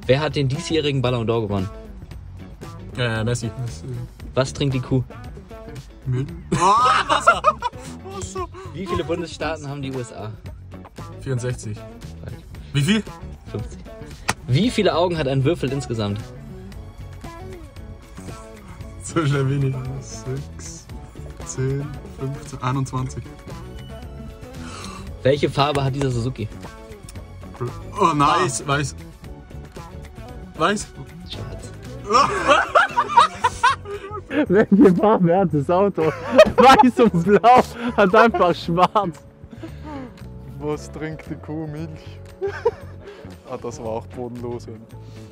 Wer hat den diesjährigen Ballon d'Or gewonnen? Messi. Was trinkt die Kuh? Müll. Wasser. Wasser. Wie viele Bundesstaaten haben die USA? 64. Wie viel? 50. Wie viele Augen hat ein Würfel insgesamt? So schnell wenig. 6, 10, 15, 21. Welche Farbe hat dieser Suzuki? Oh, nice. Weiß. Weiß? Schwarz. Welche Farbe hat das Auto? Weiß und blau, hat einfach schwarz. Was trinkt die Kuh? Milch? Ah, das war auch bodenlos.